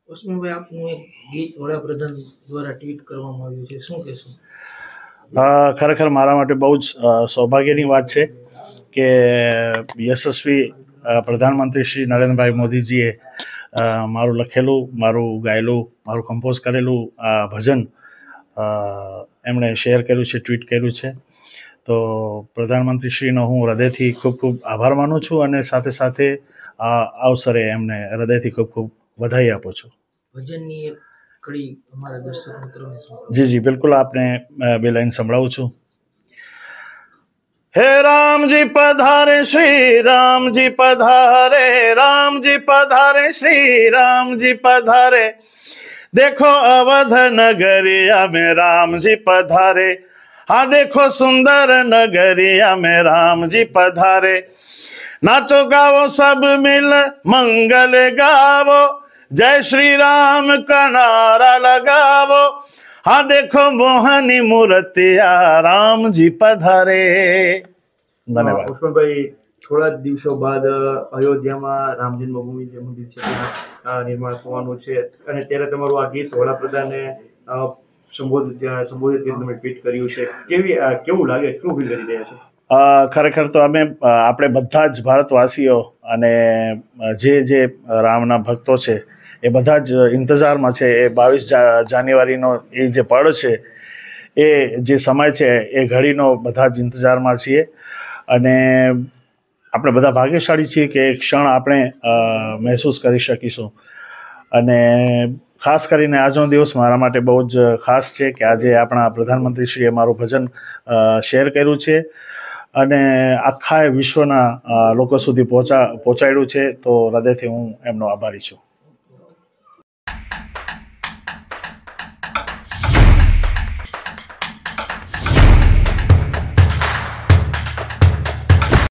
ઉસ્માનભાઈ, આપનું એક ગીત વડાપ્રધાન દ્વારા ટ્વીટ કરવામાં આવ્યું છે, શું કહેશો? ખરેખર મારા માટે બહુ જ સૌભાગ્યની વાત છે કે યશસ્વી પ્રધાનમંત્રી શ્રી નરેન્દ્રભાઈ મોદીજીએ મારું લખેલું, મારું ગાયેલું, મારું કમ્પોઝ કરેલું આ ભજન એમણે શેર કર્યું છે, ટ્વીટ કર્યું છે. તો પ્રધાનમંત્રીશ્રીનો હું હૃદયથી ખૂબ ખૂબ આભાર માનું છું અને સાથે સાથે આ અવસરે એમને હૃદયથી ખૂબ ખૂબ વધાઈ આપું છું. ભજનની એક કડી અમારા દર્શક મિત્રોને જી જી બિલકુલ, આપને બે લાઈન સંભળાવું છું. હે રામજી પધારે, શ્રી રામજી પધારે, રામજી પધારે, શ્રી રામજી પધારે, देखो अवध नगरिया में राम जी पधारे, हाँ देखो सुंदर नगरिया में राम जी पधारे, नाचो गावो सब मिल मंगल गावो, जय श्री राम का नारा लगावो, हाँ देखो मोहनी मूर्तिया राम जी पधारे. धन्यवाद. ઉસ્માનભાઈ, થોડા દિવસો બાદ અયોધ્યામાં રામ જન્મભૂમિ જે મંદિર છે ત્યાં નિર્માણ થવાનું છે અને ત્યારે તમારું આ ગીત વડાપ્રધાને સંબોધિત કરીને તમે ટ્વીટ કર્યું છે. કેવું લાગે, શું ફીલ કરી રહ્યા છો? ખરેખર તો આપણે બધા જ ભારતવાસીઓ અને જે રામના ભક્તો છે એ બધા જ ઇંતજારમાં છે. એ 22 જાન્યુઆરીનો એ જે પળ છે, એ જે સમય છે, એ ઘડીનો બધા જ ઇંતજારમાં છીએ અને આપણે બધા ભાગ્યશાળી છીએ કે એક ક્ષણ આપણે મહેસૂસ કરી શકીશું. અને ખાસ કરીને આજનો દિવસ મારા માટે બહુ જ ખાસ છે કે આજે આપણા પ્રધાનમંત્રીશ્રીએ મારું ભજન શેર કર્યું છે અને આખા વિશ્વના લોકો સુધી પહોંચાડ્યું છે. તો હૃદયથી હું એમનો આભારી છું.